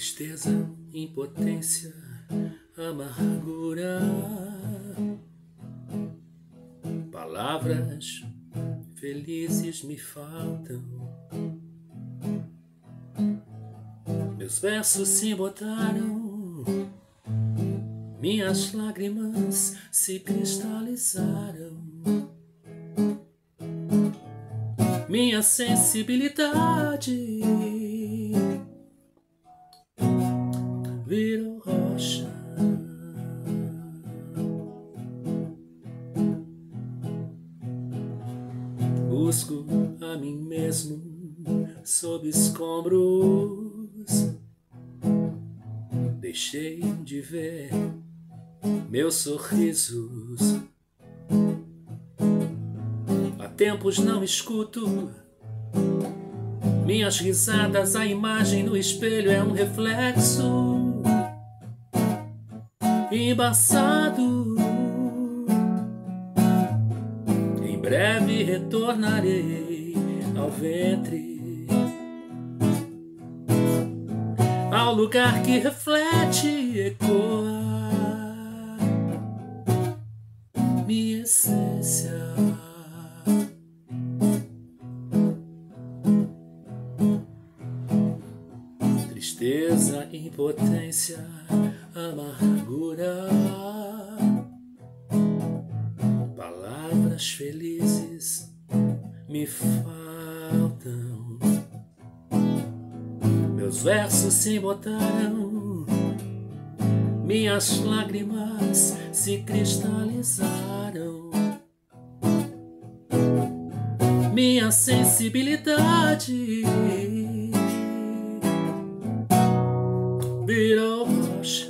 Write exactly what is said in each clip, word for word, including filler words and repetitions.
Tristeza, impotência, amargura. Palavras felizes me faltam. Meus versos se embotaram, minhas lágrimas se cristalizaram. Minha sensibilidade virou rocha. Busco a mim mesmo sob escombros. Deixei de ver meus sorrisos. Há tempos não escuto minhas risadas, a imagem no espelho é um reflexo embaçado. Em breve retornarei ao ventre, ao lugar que reflete e ecoa minha essência. Tristeza, impotência, amargura. Palavras felizes me faltam. Meus versos se embotaram, minhas lágrimas se cristalizaram. Minha sensibilidade virou rocha.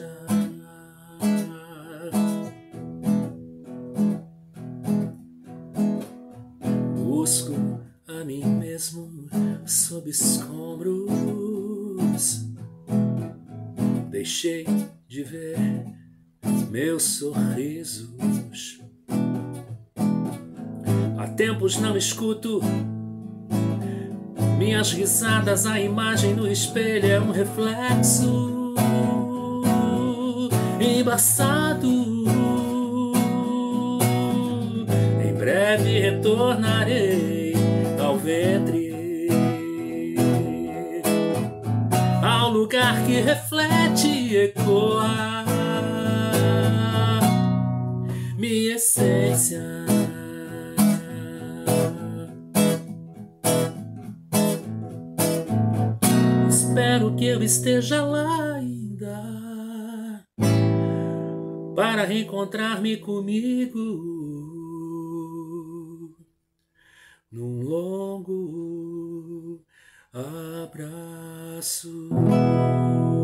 Busco a mim mesmo sob escombros. Deixei de ver meus sorrisos. Há tempos não escuto minhas risadas, a imagem no espelho é um reflexo embaçado. Em breve retornarei ao ventre, ao lugar que reflete e ecoa minha essência. Espero que eu esteja lá ainda para reencontrar-me comigo num longo abraço.